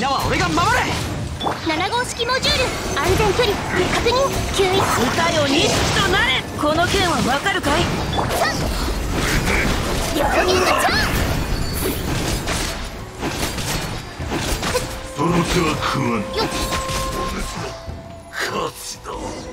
皆は俺が守れ。 7号式モジュール安全距離確認9位部隊を錦となれ。この件はわかるかい。 両言のチャンその手は食わぬ。 よっ勝ちだ。